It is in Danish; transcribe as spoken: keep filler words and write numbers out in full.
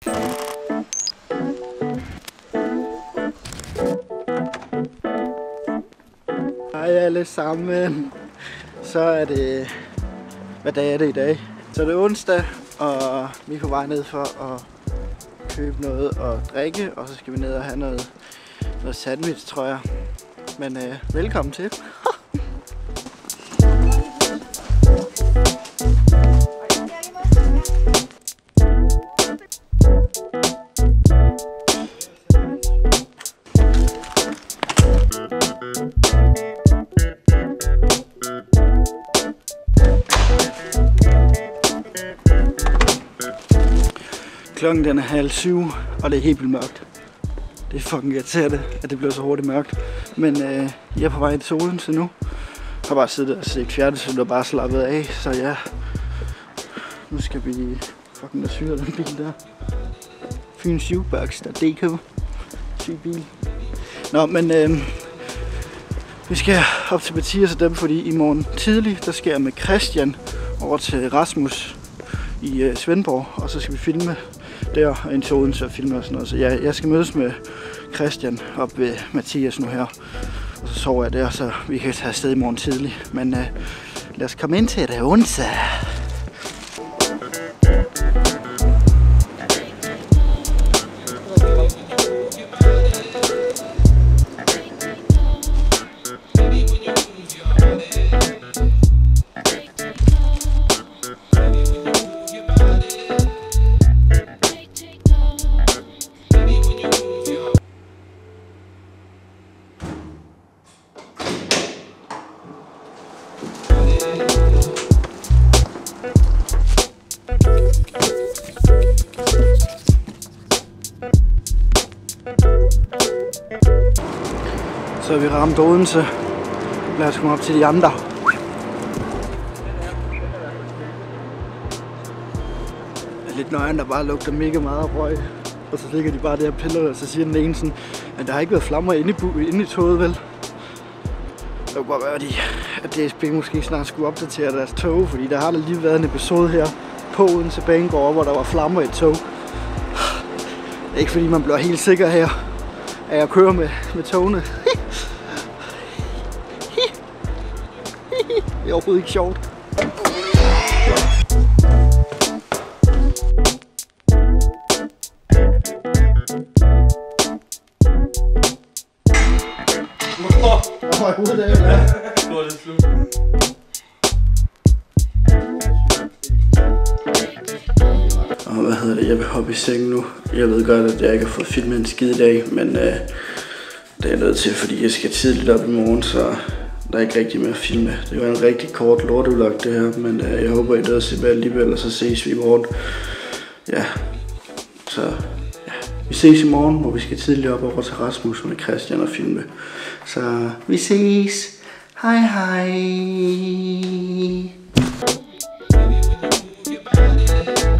Hej alle sammen. Så er det... Hvad dag er det i dag? Så er det onsdag, og vi er på vej ned for at købe noget og drikke, og så skal vi ned og have noget, noget sandwich, tror jeg. Men øh, velkommen til. Klokken den er halv syv, og det er helt vildt mørkt. Det er fucking irriterende, at det bliver så hurtigt mørkt. Men øh, jeg er på vej til Odense nu. Jeg har bare siddet og set fjernsyn og bare slappet af, så ja. Nu skal vi fucking da syre den bil der. Fyns Jukebox, der D K. Syg bil. Nå, men øh, vi skal op til Mathias og dem, fordi i morgen tidlig, der skal jeg med Christian over til Rasmus i øh, Svendborg, og så skal vi filme der og ind til Odense og filme og sådan noget. Så jeg, jeg skal mødes med Christian op ved Mathias nu her, og så sover jeg der, så vi kan tage afsted i morgen tidlig. Men øh, lad os komme ind til det Odense. Så er vi ramt Odense. Lad os komme op til de andre. Det er lidt nøjeren, der bare lugter mega meget af røg. Og så ligger de bare der og piller, og så siger den ene sådan, at der har ikke været flammer inde i, inde i toget, vel? Det kunne godt være, at D S B måske snart skulle opdatere deres tog, fordi der har der lige været en episode her på Odense Banegård, hvor der var flammer i et tog. Det er ikke fordi man bliver helt sikker her, at jeg kører med, med togene. Det er overhovedet ikke sjovt. Og hvad hedder det? Jeg vil hoppe i sengen nu. Jeg ved godt, at jeg ikke har fået filmet en skid i dag, men øh, det er jeg nødt til, fordi jeg skal tidligt op i morgen, så der er ikke rigtig mere at filme. Det var en rigtig kort lortevlog det her, men øh, jeg håber, I døde at se med alligevel, og så ses vi i morgen. Ja, så ja. Vi ses i morgen, hvor vi skal tidligt op over til Rasmus med Christian og filme. Så vi ses. Hej hej.